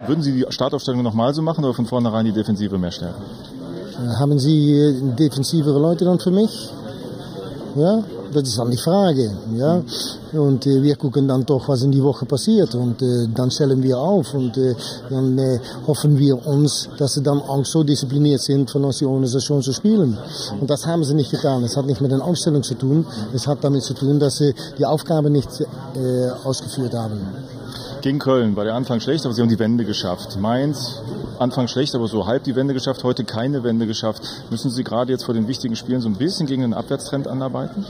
Würden Sie die Startaufstellung nochmal so machen oder von vornherein die Defensive mehr stärken? Haben Sie defensivere Leute dann für mich? Ja, das ist dann die Frage. Ja? Und wir gucken dann doch, was in die Woche passiert. Und dann stellen wir auf und dann hoffen wir uns, dass sie dann auch so diszipliniert sind, von uns die Organisation zu spielen. Und das haben sie nicht getan. Es hat nicht mit der Aufstellung zu tun. Es hat damit zu tun, dass sie die Aufgabe nicht ausgeführt haben. Gegen Köln war der Anfang schlecht, aber sie haben die Wende geschafft. Mainz, Anfang schlecht, aber so halb die Wende geschafft, heute keine Wende geschafft. Müssen Sie gerade jetzt vor den wichtigen Spielen so ein bisschen gegen den Abwärtstrend anarbeiten?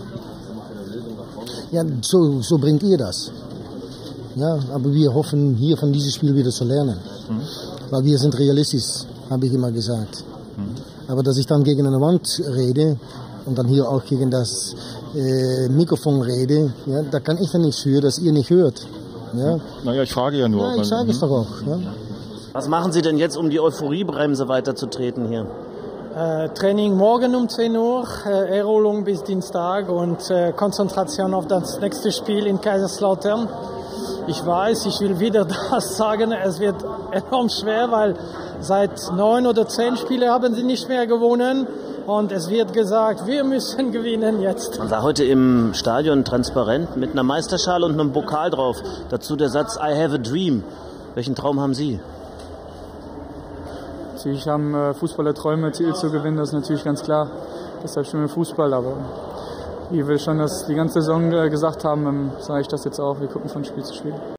Ja, so bringt ihr das. Ja, aber wir hoffen, hier von diesem Spiel wieder zu lernen. Weil wir sind realistisch, habe ich immer gesagt. Aber dass ich dann gegen eine Wand rede und dann hier auch gegen das Mikrofon rede, ja, da kann ich dann nichts für, dass ihr nicht hört. Ja. Naja, ich frage ja nur. Ja, ich sage es doch auch. Ja. Was machen Sie denn jetzt, um die Euphoriebremse weiterzutreten hier? Training morgen um 10 Uhr, Erholung bis Dienstag und Konzentration auf das nächste Spiel in Kaiserslautern. Ich weiß, ich will wieder das sagen, es wird enorm schwer, weil seit 9 oder 10 Spielen haben sie nicht mehr gewonnen. Und es wird gesagt, wir müssen gewinnen jetzt. Man war heute im Stadion transparent mit einer Meisterschale und einem Pokal drauf. Dazu der Satz, I have a dream. Welchen Traum haben Sie? Natürlich haben Fußballer Träume, Titel zu gewinnen, das ist natürlich ganz klar. Deshalb spielen wir Fußball, aber wie wir schon das die ganze Saison gesagt haben, sage ich das jetzt auch. Wir gucken von Spiel zu Spiel.